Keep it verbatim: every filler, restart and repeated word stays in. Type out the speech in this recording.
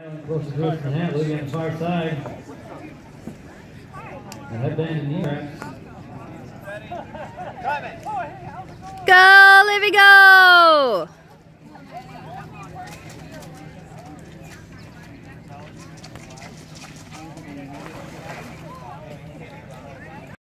Close to Chris and Hamlet on the far side. The headband in the air. Go, Livy, go!